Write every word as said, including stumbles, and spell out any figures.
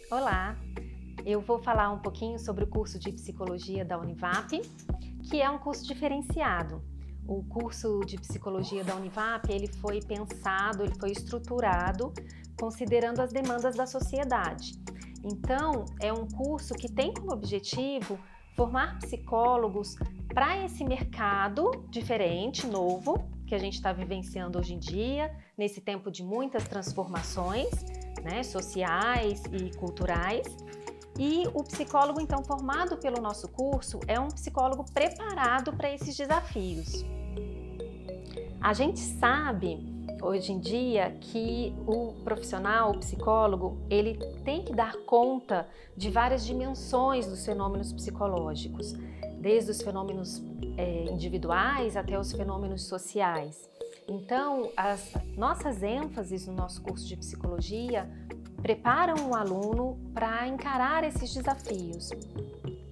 Olá, eu vou falar um pouquinho sobre o curso de Psicologia da Univap, que é um curso diferenciado. O curso de Psicologia da Univap, ele foi pensado, ele foi estruturado considerando as demandas da sociedade. Então, é um curso que tem como objetivo formar psicólogos para esse mercado diferente, novo, que a gente está vivenciando hoje em dia, nesse tempo de muitas transformações, né, sociais e culturais. E o psicólogo, então, formado pelo nosso curso, é um psicólogo preparado para esses desafios. A gente sabe, hoje em dia, que o profissional, o psicólogo, ele tem que dar conta de várias dimensões dos fenômenos psicológicos, desde os fenômenos é, individuais até os fenômenos sociais. Então, as nossas ênfases no nosso curso de psicologia preparam o aluno para encarar esses desafios.